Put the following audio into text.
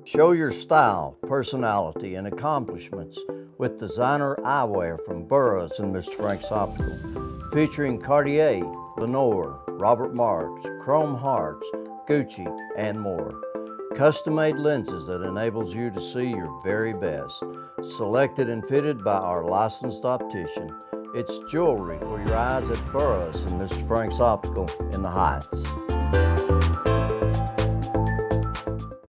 Show your style, personality, and accomplishments with designer eyewear from Burroughs and Mr. Frank's Optical, featuring Cartier, Lenore, Robert Marks, Chrome Hearts, Gucci, and more. Custom-made lenses that enables you to see your very best. Selected and fitted by our licensed optician. It's jewelry for your eyes at Burroughs and Mr. Frank's Optical in the Heights.